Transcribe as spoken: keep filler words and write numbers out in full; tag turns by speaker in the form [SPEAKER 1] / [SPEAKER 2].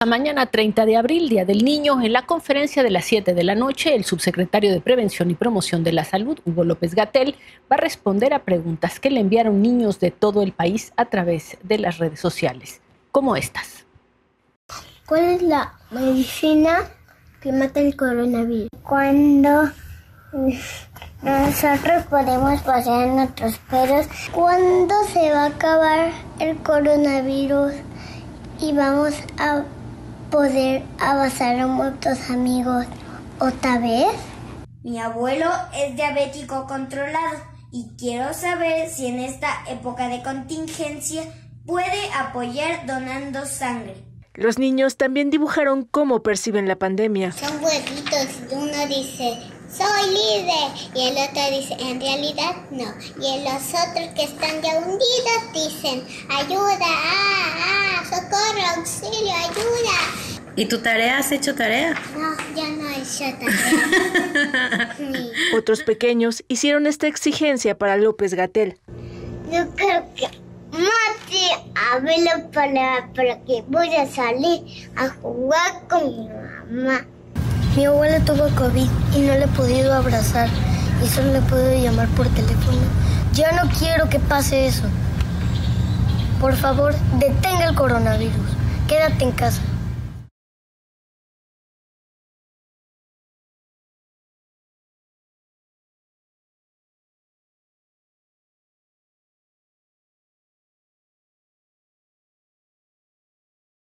[SPEAKER 1] a mañana treinta de abril, Día del Niño. En la conferencia de las siete de la noche, el subsecretario de Prevención y Promoción de la Salud, Hugo López-Gatell, va a responder a preguntas que le enviaron niños de todo el país a través de las redes sociales, como estas.
[SPEAKER 2] ¿Cuál es la medicina que mata el coronavirus? Cuando nosotros podemos pasear en nuestros perros. ¿Cuándo se va a acabar el coronavirus y vamos a poder abrazar a nuestros amigos otra vez?
[SPEAKER 3] Mi abuelo es diabético controlado y quiero saber si en esta época de contingencia puede apoyar donando sangre.
[SPEAKER 4] Los niños también dibujaron cómo perciben la pandemia.
[SPEAKER 2] Son huevitos y uno dice, soy líder, y el otro dice, en realidad no. Y los otros que están ya hundidos dicen, ayuda, ah, ah, socorro, auxilio, ayuda.
[SPEAKER 5] ¿Y tu tarea? ¿Has hecho tarea?
[SPEAKER 2] No, ya no he hecho tarea. Sí.
[SPEAKER 4] Otros pequeños hicieron esta exigencia para López-Gatell.
[SPEAKER 2] Yo creo que mate a verlo para, para que voy a salir a jugar con mi mamá. Mi abuela tuvo COVID y no le he podido abrazar y solo le puedo llamar por teléfono. Ya no quiero que pase eso. Por favor, detenga el coronavirus. Quédate en casa.